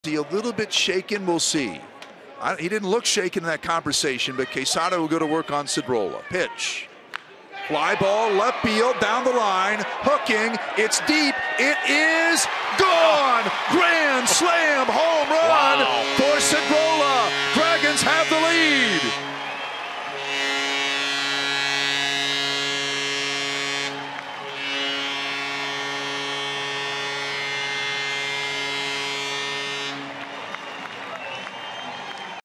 He a little bit shaken, we'll see. He didn't look shaken in that conversation, but Quesada will go to work on Cedrola. Pitch. Fly ball, left field, down the line, hooking, it's deep, it is gone! Grand slam, home run for